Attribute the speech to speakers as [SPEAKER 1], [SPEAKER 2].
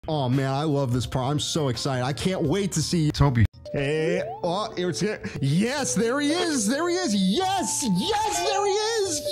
[SPEAKER 1] Oh man, I love this part. I'm so excited. I can't wait to see
[SPEAKER 2] Toby.
[SPEAKER 1] Hey, oh, it's here. Yes, there he is. There he is. Yes, yes, there he is.